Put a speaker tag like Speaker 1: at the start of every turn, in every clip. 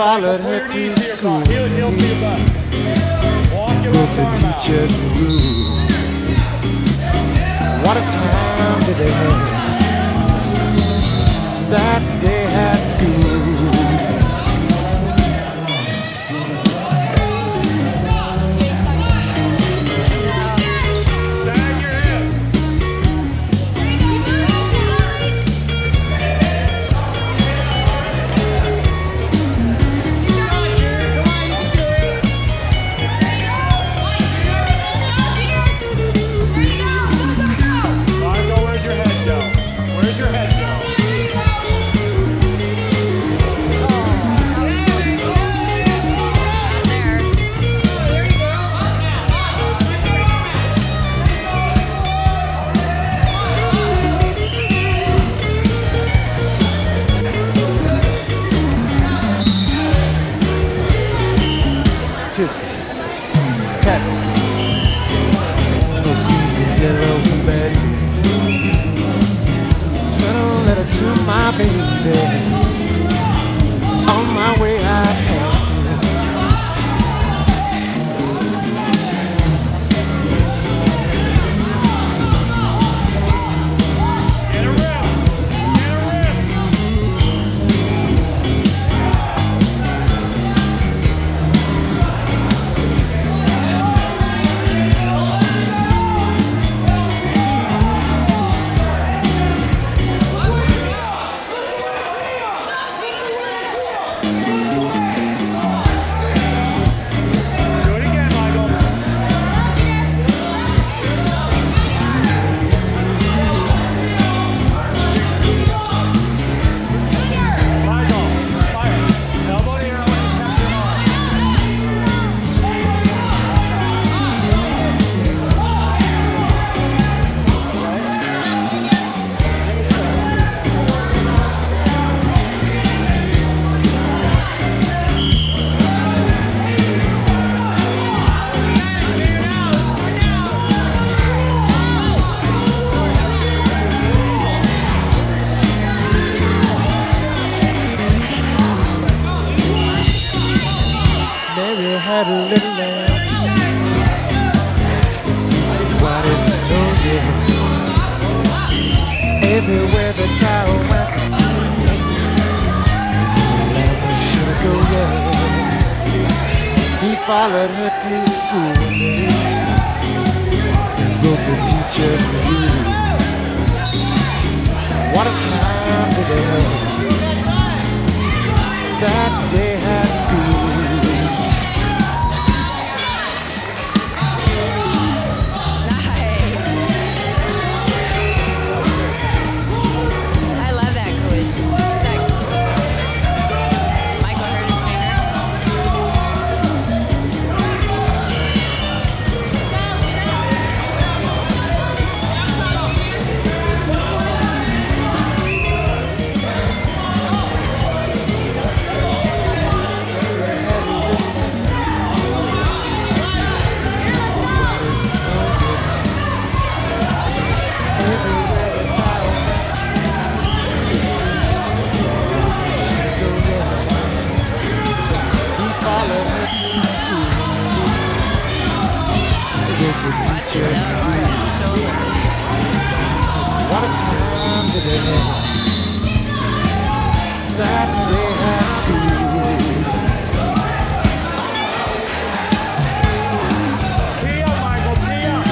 Speaker 1: followed her to school. Broke the teacher's rule. What a time did they have that day at school. Tisket, Tasket, no green and yellow basket. Sent a letter to my baby. On my way I asked her. Mary had a little lamb. His face was white as snow, yeah. Everywhere the child went, the lamb was sure to go, yeah. He followed her to school, yeah, and broke the teacher's rule. What a time did they have that day at school. What a time did they have that day at school. Tee up, Michael, tee up.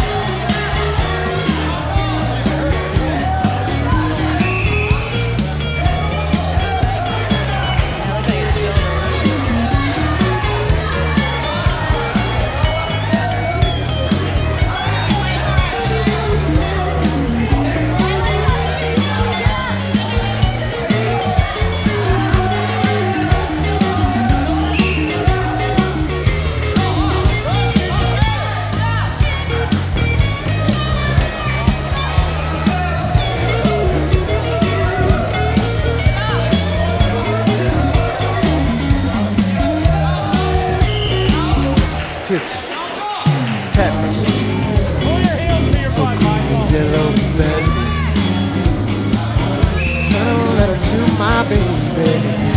Speaker 1: Tisket, Tasket, pull your heels to your butt, Michael. Yellow basket. Sent a letter to my baby.